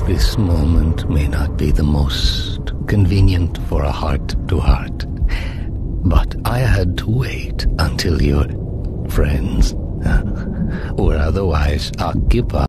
This moment may not be the most convenient for a heart-to-heart, but I had to wait until your friends were otherwise occupied.